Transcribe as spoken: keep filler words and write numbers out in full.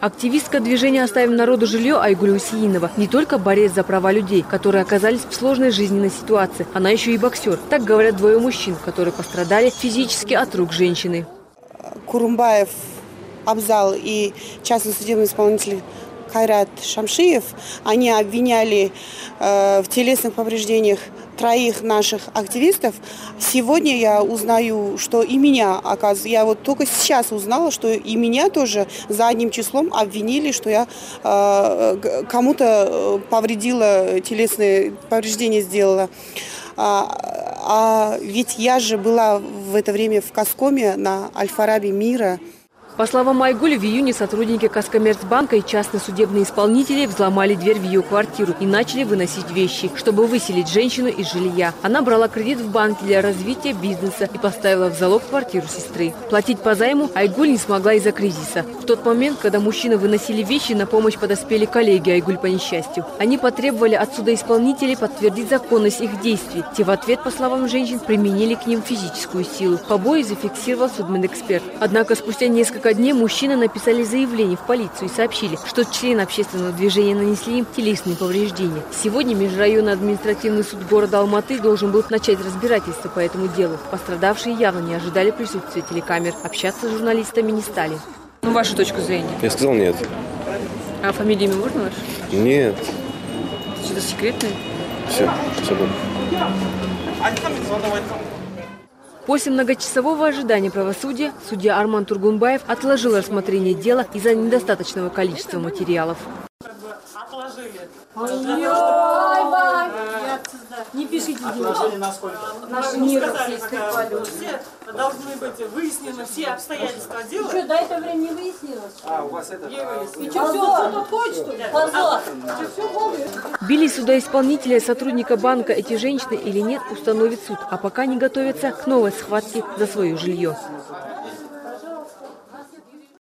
Активистка движения «Оставим народу жилье» Айгуль Усиинова не только борец за права людей, которые оказались в сложной жизненной ситуации, она еще и боксер. Так говорят двое мужчин, которые пострадали физически от рук женщины. Курумбаев Абзал и частный судебный исполнитель Кайрат Шамшиев, они обвиняли э, в телесных повреждениях троих наших активистов. Сегодня я узнаю, что и меня, оказывается, я вот только сейчас узнала, что и меня тоже задним числом обвинили, что я э, кому-то повредила, телесные повреждения сделала. А, а ведь я же была в это время в Каскоме на Аль-Фараби мира. По словам Айгуль, в июне сотрудники Казкоммерцбанка и частные судебные исполнители взломали дверь в ее квартиру и начали выносить вещи, чтобы выселить женщину из жилья. Она брала кредит в банке для развития бизнеса и поставила в залог квартиру сестры. Платить по займу Айгуль не смогла из-за кризиса. В тот момент, когда мужчины выносили вещи, на помощь подоспели коллеги Айгуль по несчастью. Они потребовали от судоисполнителей подтвердить законность их действий. Те в ответ, по словам женщин, применили к ним физическую силу. Побои зафиксировал судмедэксперт. Однако спустя несколько дней мужчины написали заявление в полицию и сообщили, что члены общественного движения нанесли им телесные повреждения. Сегодня межрайонный административный суд города Алматы должен был начать разбирательство по этому делу. Пострадавшие явно не ожидали присутствия телекамер. Общаться с журналистами не стали. Ну, ваша точка зрения? Я сказал нет. А фамилию имя можно ваше? Нет. Что-то секретное? Все, все. После многочасового ожидания правосудия судья Арман Тургунбаев отложил рассмотрение дела из-за недостаточного количества материалов. Не пишите, девушки. Наш мир все должны быть выяснены, все обстоятельства дела. Что, до этого времени не выяснилось? А, у вас это... И что, все, кто хочет, что ли? Позор. Били судоисполнителя и сотрудника банка эти женщины или нет, установит суд. А пока не готовятся к новой схватке за свое жилье.